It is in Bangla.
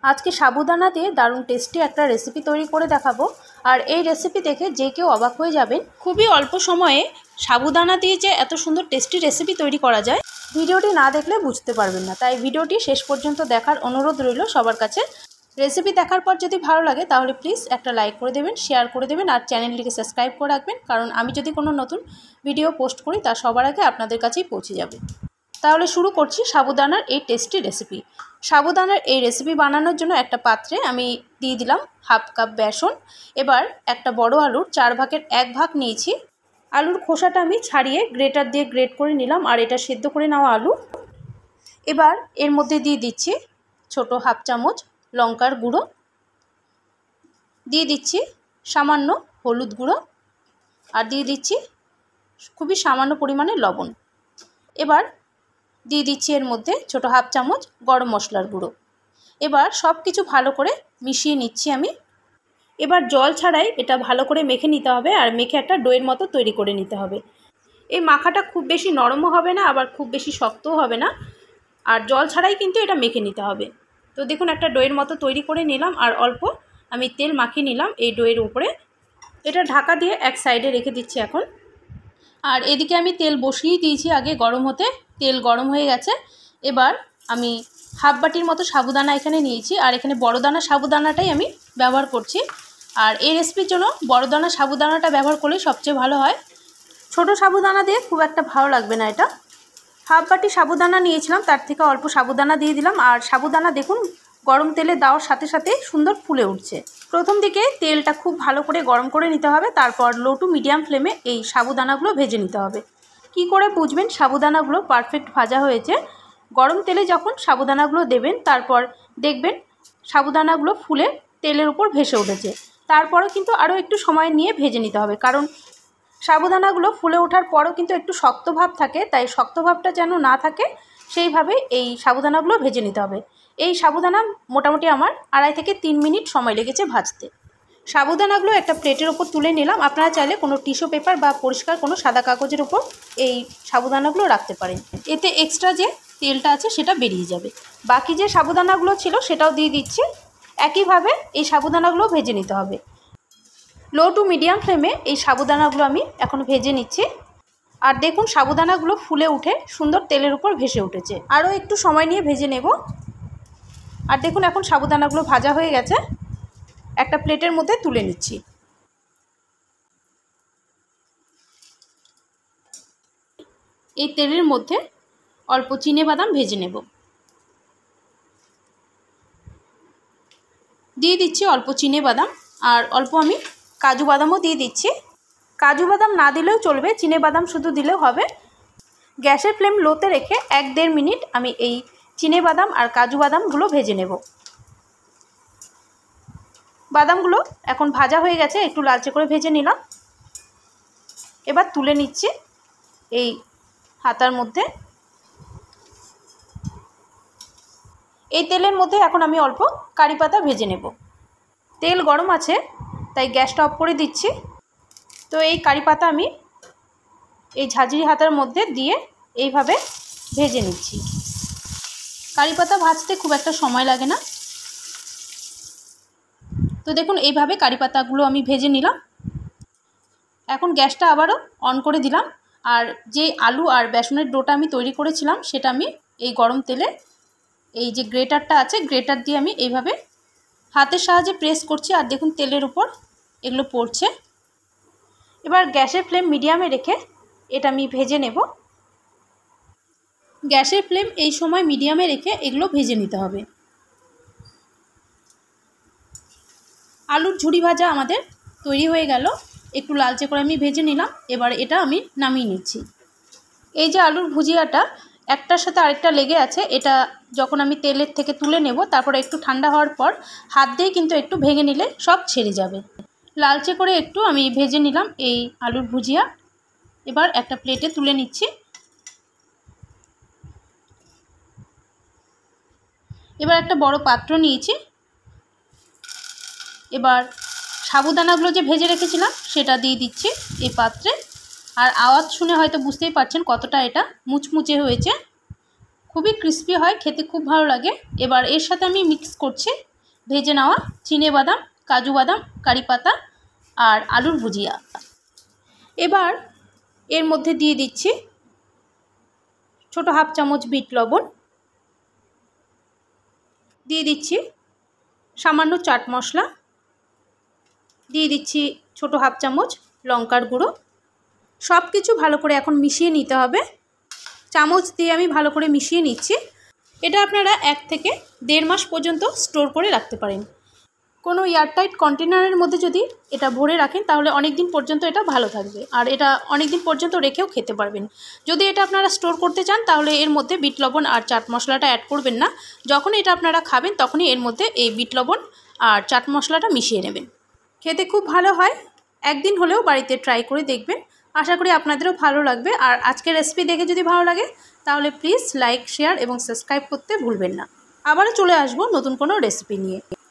আজকে সাবুদানা দিয়ে দারুণ টেস্টি একটা রেসিপি তৈরি করে দেখাবো। আর এই রেসিপি দেখে যে কেউ অবাক হয়ে যাবেন। খুবই অল্প সময়ে সাবুদানা দিয়ে যে এত সুন্দর টেস্টি রেসিপি তৈরি করা যায়, ভিডিওটি না দেখলে বুঝতে পারবেন না। তাই ভিডিওটি শেষ পর্যন্ত দেখার অনুরোধ রইল সবার কাছে। রেসিপি দেখার পর যদি ভালো লাগে তাহলে প্লিজ একটা লাইক করে দেবেন, শেয়ার করে দেবেন আর চ্যানেলটিকে সাবস্ক্রাইব করে রাখবেন, কারণ আমি যদি কোনো নতুন ভিডিও পোস্ট করি তা সবার আগে আপনাদের কাছেই পৌঁছে যাবে। তাহলে শুরু করছি সাবুদানার এই টেস্টি রেসিপি। সাবুদানার এই রেসিপি বানানোর জন্য একটা পাত্রে আমি দিয়ে দিলাম হাফ কাপ বেসন। এবার একটা বড় আলুর 4 ভাগের 1 ভাগ নিয়েছি। আলুর খোসাটা আমি ছাড়িয়ে গ্রেটার দিয়ে গ্রেট করে নিলাম, আর এটা সেদ্ধ করে নেওয়া আলু। এবার এর মধ্যে দিয়ে দিচ্ছি ছোট হাফ চামচ লঙ্কার গুঁড়ো, দিয়ে দিচ্ছি সামান্য হলুদ গুঁড়ো, আর দিয়ে দিচ্ছি খুবই সামান্য পরিমাণে লবণ। এবার দিয়ে দিচ্ছি এর মধ্যে ছোট হাফ চামচ গরম মশলার গুঁড়ো। এবার সব কিছু ভালো করে মিশিয়ে নিচ্ছি আমি। এবার জল ছাড়াই এটা ভালো করে মেখে নিতে হবে, আর মেখে একটা ডোয়ের মতো তৈরি করে নিতে হবে। এই মাখাটা খুব বেশি নরমও হবে না, আবার খুব বেশি শক্তও হবে না, আর জল ছাড়াই কিন্তু এটা মেখে নিতে হবে। তো দেখুন একটা ডোয়ের মতো তৈরি করে নিলাম, আর অল্প আমি তেল মাখিয়ে নিলাম এই ডোয়ের উপরে। এটা ঢাকা দিয়ে এক সাইডে রেখে দিচ্ছি এখন। আর এদিকে আমি তেল বসিয়ে দিয়েছি আগে গরম হতে। তেল গরম হয়ে গেছে। এবার আমি হাফ বাটির মতো সাবুদানা এখানে নিয়েছি, আর এখানে বড় দানা সাবুদানাটাই আমি ব্যবহার করছি। আর এই রেসিপির জন্য বড় দানা সাবুদানাটা ব্যবহার করলে সবচেয়ে ভালো হয়। ছোট সাবুদানা দিয়ে খুব একটা ভালো লাগবে না এটা। হাফ বাটি সাবুদানা নিয়েছিলাম, তার থেকে অল্প সাবুদানা দিয়ে দিলাম। আর সাবুদানা দেখুন গরম তেলে দেওয়ার সাথে সাথে সুন্দর ফুলে উঠছে। প্রথম দিকে তেলটা খুব ভালো করে গরম করে নিতে হবে, তারপর লো টু মিডিয়াম ফ্লেমে এই সাবুদানাগুলো ভেজে নিতে হবে। কি করে বুঝবেন সাবুদানাগুলো পারফেক্ট ভাজা হয়েছে? গরম তেলে যখন সাবুদানাগুলো দেবেন, তারপর দেখবেন সাবুদানাগুলো ফুলে তেলের উপর ভেসে উঠেছে। তারপরও কিন্তু আরও একটু সময় নিয়ে ভেজে নিতে হবে, কারণ সাবুদানাগুলো ফুলে ওঠার পরও কিন্তু একটু শক্ত ভাব থাকে, তাই শক্ত ভাবটা যেন না থাকে সেইভাবে এই সাবুদানাগুলো ভেজে নিতে হবে। এই সাবুদানা মোটামুটি আমার 2.5 থেকে 3 মিনিট সময় লেগেছে ভাজতে। সাবুদানাগুলো একটা প্লেটের ওপর তুলে নিলাম। আপনারা চাইলে কোনো টিস্যু পেপার বা পরিষ্কার কোনো সাদা কাগজের ওপর এই সাবুদানাগুলো রাখতে পারেন, এতে এক্সট্রা যে তেলটা আছে সেটা বেরিয়ে যাবে। বাকি যে সাবুদানাগুলো ছিল সেটাও দিয়ে দিচ্ছি। একইভাবে এই সাবুদানাগুলো ভেজে নিতে হবে। লো টু মিডিয়াম ফ্লেমে এই সাবুদানাগুলো আমি এখন ভেজে নিচ্ছি। আর দেখুন সাবুদানাগুলো ফুলে উঠে সুন্দর তেলের উপর ভেসে উঠেছে। আরও একটু সময় নিয়ে ভেজে নেব। আর দেখুন এখন সাবুদানাগুলো ভাজা হয়ে গেছে। একটা প্লেটের মধ্যে তুলে নিচ্ছি। এই তেলের মধ্যে অল্প চিনেবাদাম ভেজে নেব। দিয়ে দিচ্ছি অল্প চিনেবাদাম, আর অল্প আমি কাজু বাদামও দিয়ে দিচ্ছি। কাজু বাদাম না দিলেও চলবে, চিনেবাদাম শুধু দিলেও হবে। গ্যাসের ফ্লেম লোতে রেখে 1-1.5 মিনিট আমি এই চিনেবাদাম আর কাজু বাদামগুলো ভেজে নেব। বাদামগুলো এখন ভাজা হয়ে গেছে, একটু লালচে করে ভেজে নিলাম। এবার তুলে নিচ্ছি এই হাতার মধ্যে। এই তেলের মধ্যে এখন আমি অল্প কারি পাতা ভেজে নেব। তেল গরম আছে তাই গ্যাসটা অফ করে দিচ্ছি। তো এই কারি পাতা আমি এই ঝাঁঝরি হাতার মধ্যে দিয়ে এইভাবে ভেজে নিচ্ছি। কারি পাতা ভাজতে খুব একটা সময় লাগে না। তো দেখুন এইভাবে কারি পাতাগুলো আমি ভেজে নিলাম। এখন গ্যাসটা আবারও অন করে দিলাম, আর যে আলু আর বেসনের ডোটা আমি তৈরি করেছিলাম সেটা আমি এই গরম তেলে এই যে গ্রেটারটা আছে গ্রেটার দিয়ে আমি এইভাবে হাতের সাহায্যে প্রেস করছি, আর দেখুন তেলের উপর এগুলো পড়ছে। এবার গ্যাসের ফ্লেম মিডিয়ামে রেখে এটা আমি ভেজে নেব। গ্যাসের ফ্লেম এই সময় মিডিয়ামে রেখে এগুলো ভেজে নিতে হবে। আলুর ঝুরি ভাজা আমাদের তৈরি হয়ে গেল। একটু লালচে করে আমি ভেজে নিলাম। এবার এটা আমি নামিয়ে নিচ্ছি। এই যে আলুর ভুজিয়াটা একটার সাথে আরেকটা লেগে আছে, এটা যখন আমি তেলের থেকে তুলে নেব তারপরে একটু ঠান্ডা হওয়ার পর হাত দিয়ে কিন্তু একটু ভেঙে নিলে সব ছেড়ে যাবে। লালচে করে একটু আমি ভেজে নিলাম এই আলুর ভুজিয়া। এবার একটা প্লেটে তুলে নিচ্ছি। এবার একটা বড় পাত্র নিয়েছি। এবার সাবুদানাগুলো যে ভেজে রেখেছিলাম সেটা দিয়ে দিচ্ছি এই পাত্রে। আর আওয়াজ শুনে হয়তো বুঝতেই পারছেন কতটা এটা মুচমুচে হয়েছে। খুবই ক্রিস্পি হয়, খেতে খুব ভালো লাগে। এবার এর সাথে আমি মিক্স করছি ভেজে নেওয়া চিনেবাদাম, কাজু বাদাম, কারি পাতা আর আলুর ভুজিয়া। এবার এর মধ্যে দিয়ে দিচ্ছি ছোটো হাফ চামচ বিট লবণ, দিয়ে দিচ্ছি সামান্য চাট মশলা, দিয়ে দিচ্ছি ছোটো হাফ চামচ লঙ্কার গুঁড়ো। সব কিছু ভালো করে এখন মিশিয়ে নিতে হবে। চামচ দিয়ে আমি ভালো করে মিশিয়ে নিচ্ছি। এটা আপনারা 1 থেকে 1.5 মাস পর্যন্ত স্টোর করে রাখতে পারেন। কোনো এয়ারটাইট কন্টেনারের মধ্যে যদি এটা ভরে রাখেন তাহলে অনেক দিন পর্যন্ত এটা ভালো থাকবে, আর এটা অনেক দিন পর্যন্ত রেখেও খেতে পারবেন। যদি এটা আপনারা স্টোর করতে চান তাহলে এর মধ্যে বিট লবণ আর চাট মশলাটা অ্যাড করবেন না। যখন এটা আপনারা খাবেন তখনই এর মধ্যে এই বিট লবণ আর চাট মশলাটা মিশিয়ে নেবেন। খেতে খুব ভালো হয়, একদিন হলেও বাড়িতে ট্রাই করে দেখবেন। আশা করি আপনাদেরও ভালো লাগবে। আর আজকের রেসিপি দেখে যদি ভালো লাগে তাহলে প্লিজ লাইক, শেয়ার এবং সাবস্ক্রাইব করতে ভুলবেন না। আবারও চলে আসবো নতুন কোনো রেসিপি নিয়ে।